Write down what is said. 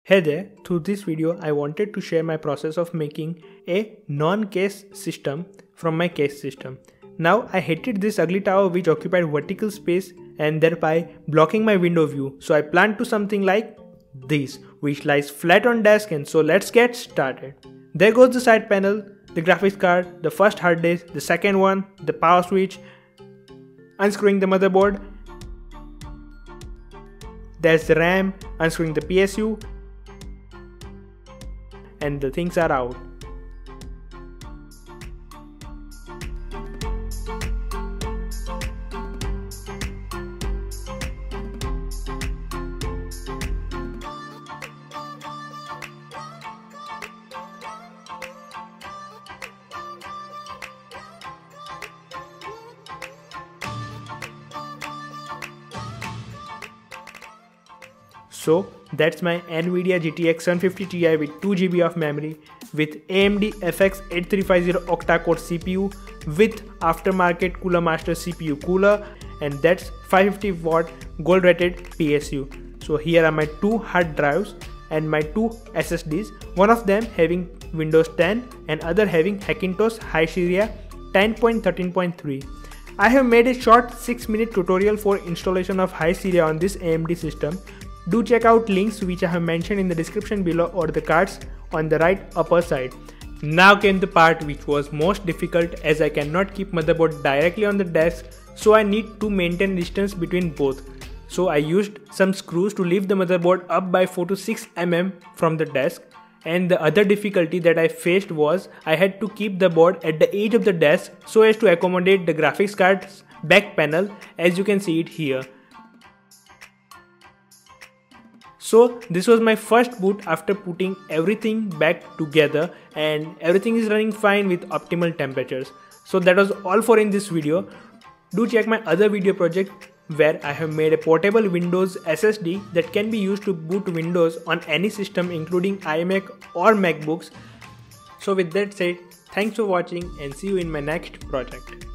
Hey there, through this video I wanted to share my process of making a non-case system from my case system. Now I hated this ugly tower which occupied vertical space and thereby blocking my window view, so I planned to something like this which lies flat on desk, and so let's get started. There goes the side panel, the graphics card, the first hard disk, the second one, the power switch, unscrewing the motherboard, there's the RAM, unscrewing the PSU, and the things are out. So that's my NVIDIA GTX 750 Ti with 2 GB of memory with AMD FX 8350 octa-core CPU with aftermarket Cooler Master CPU cooler, and that's 550 watt gold rated PSU. So here are my two hard drives and my two SSDs, one of them having Windows 10 and other having Hackintosh High Sharia 10.13.3. I have made a short 6-minute tutorial for installation of High Sharia on this AMD system. Do check out links which I have mentioned in the description below or the cards on the right upper side. Now came the part which was most difficult, as I cannot keep motherboard directly on the desk, so I need to maintain distance between both. So I used some screws to lift the motherboard up by 4 to 6 mm from the desk, and the other difficulty that I faced was I had to keep the board at the edge of the desk so as to accommodate the graphics card's back panel, as you can see it here. So this was my first boot after putting everything back together, and everything is running fine with optimal temperatures. So that was all for in this video. Do check my other video project where I have made a portable Windows SSD that can be used to boot Windows on any system including iMac or MacBooks. So with that said, thanks for watching and see you in my next project.